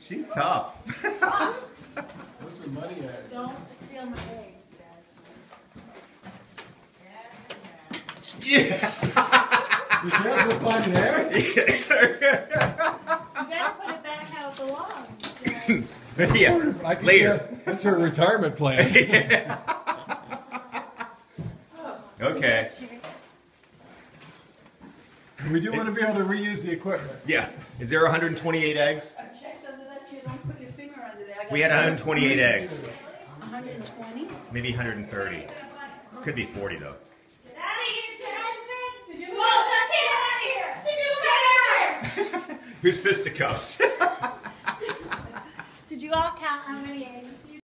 She's tough. Those are money eggs. Don't steal my eggs, Dad. Yeah. Be careful finding air. You gotta put it back how it belongs. Dad. Yeah. I can Later. see that's her retirement plan. Okay. Cheers. We do want to be able to reuse the equipment. Yeah. Is there 128 eggs? I checked under that, you don't put your finger under there. I got We had 128 eggs. 120? Maybe 130. Could be 40 though. Get out of here, Jasmine! Did you look at Did you look at her? Here's fisticuffs. Did you all count how many eggs?